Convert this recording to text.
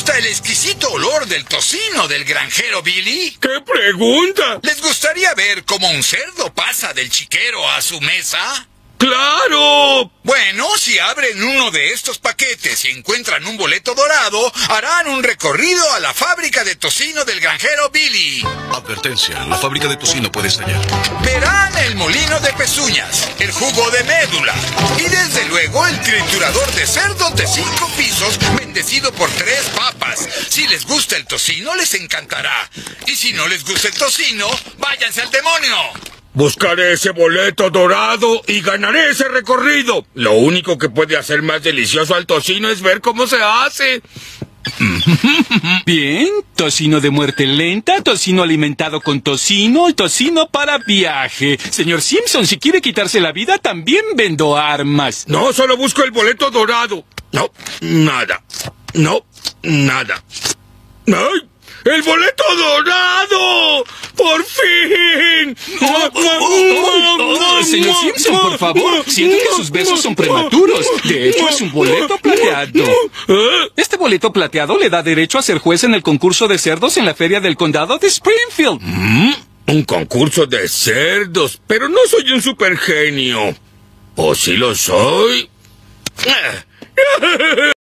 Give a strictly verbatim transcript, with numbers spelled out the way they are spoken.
gusta el exquisito olor del tocino del granjero Billy? ¡Qué pregunta! ¿Les gustaría ver cómo un cerdo pasa del chiquero a su mesa? ¡Claro! Bueno, si abren uno de estos paquetes y encuentran un boleto dorado, harán un recorrido a la fábrica de tocino del granjero Billy. Advertencia, la fábrica de tocino puede estallar. Verán el molino de pezuñas, el jugo de médula y desde luego el triturador de cerdos de cinco pisos bendecido por tres papas. Si les gusta el tocino, les encantará. Y si no les gusta el tocino, váyanse al demonio. Buscaré ese boleto dorado y ganaré ese recorrido. Lo único que puede hacer más delicioso al tocino es ver cómo se hace. Bien, tocino de muerte lenta, tocino alimentado con tocino y tocino para viaje. Señor Simpson, si quiere quitarse la vida, también vendo armas. No, solo busco el boleto dorado. No, nada. No, nada. ¡Ay! ¡El boleto dorado! ¡Por fin! Oh, oh, oh, oh, señor Simpson, por favor. Siento que sus besos son prematuros. De hecho, es un boleto plateado. Este boleto plateado le da derecho a ser juez en el concurso de cerdos en la feria del condado de Springfield. ¿Mm? Un concurso de cerdos, pero no soy un supergenio. ¿O sí lo soy?